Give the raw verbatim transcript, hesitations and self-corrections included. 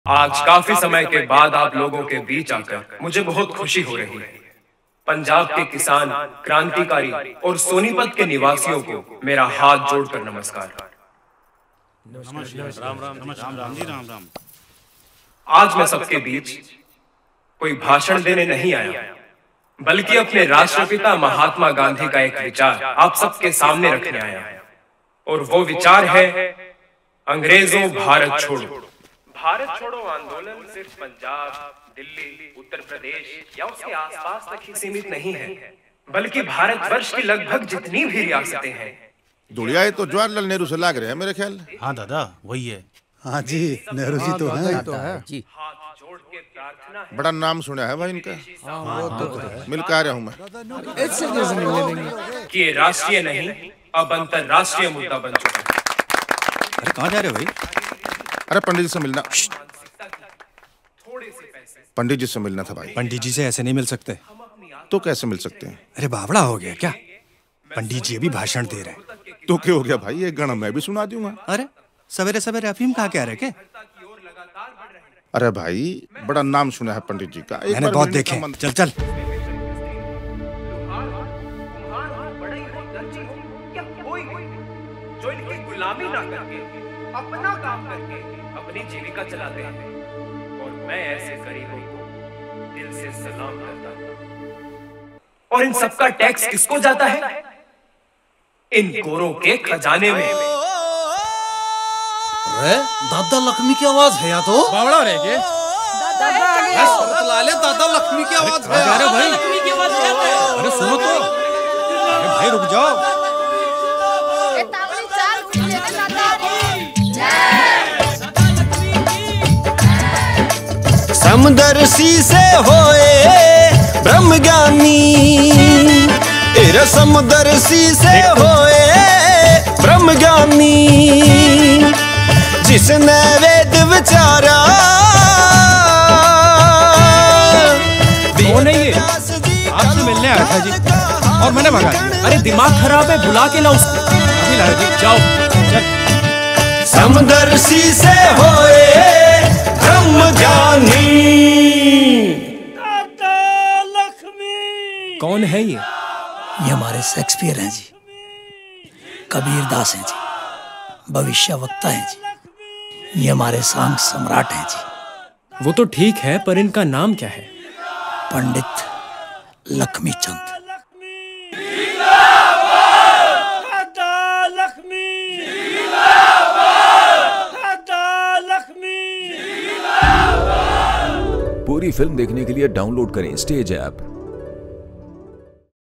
आज काफी समय के बाद आप लोगों के बीच आकर मुझे बहुत खुशी हो रही है। पंजाब के किसान, क्रांतिकारी और सोनीपत के निवासियों को मेरा हाथ जोड़कर नमस्कार। राम राम राम राम जी राम राम। आज मैं सबके बीच कोई भाषण देने नहीं आया, बल्कि अपने राष्ट्रपिता महात्मा गांधी का एक विचार आप सबके सामने रखने आया। और वो विचार है अंग्रेजों भारत छोड़ो। भारत छोड़ो आंदोलन सिर्फ पंजाब, दिल्ली, उत्तर प्रदेश या उसके आसपास तक ही सीमित नहीं है, बल्कि भारतवर्ष की लगभग जितनी भी रियासतें हैं। दुनिया तो जवाहरलाल नेहरू से लाग रहे हैं मेरे ख्याल। हाँ दादा वही है। हाँ जी नेहरू जी तो हैं। तो है जी। हाथ जोड़ के प्रार्थना है। बड़ा नाम सुना है भाई इनका। हाँ, वो तो है। मिल के आ रहा हूँ मैं। It's citizen living। कि ये राष्ट्रीय नहीं अब अंतरराष्ट्रीय मुद्दा बन चुका है। अरे कहाँ जा रहे हो भाई? अरे पंडित जी से मिलना। थोड़े से पैसे पंडित जी से मिलना था भाई। पंडित जी से ऐसे नहीं मिल सकते। तो कैसे मिल सकते हैं? अरे बावड़ा हो गया क्या? पंडित जी अभी भाषण दे रहे हैं। तो क्या हो गया भाई, एक गाना मैं भी सुना दूंगा। अरे सवेरे सवेरे अफीम कहाँ क्या रहे के? अरे भाई बड़ा नाम सुना है पंडित जी का। एक मैंने बार बहुत मिलने देखे। का मन- चल चल। जो इनकी गुलामी ना करके अपना काम करके अपनी जीविका चलाते हैं। और मैं ऐसे गरीबों को दिल से सलाम करता हूं। और इन सबका टैक्स किसको जाता है? इन गोरों के खजाने में। अरे दादा लक्ष्मी की आवाज है या तो बावड़ा रह गए। लाले दादा लक्ष्मी की आवाज है। अरे भाई अरे सुनो तो। अरे भाई रुक जाओ। समदर्शी से होए ब्रह्म ज्ञानी, तेरे समदर्शी से होए ब्रह्म ज्ञानी, जिसने वेद विचारा। कौन है ये? आपसे मिलने आया था जी और मैंने भगा दिया। अरे दिमाग खराब है, बुला के लाओ उसको। अभी लाओ जी, जाओ चल। समदर्शी से होए ब्रह्म ज्ञानी। कौन है ये? ये हमारे शेक्सपियर हैं जी, कबीर दास हैं जी, भविष्य वक्ता हैं जी, ये हमारे सांग सम्राट हैं जी। वो तो ठीक है, पर इनका नाम क्या है? पंडित लक्ष्मी चंद। पूरी फिल्म देखने के लिए डाउनलोड करें स्टेज ऐप।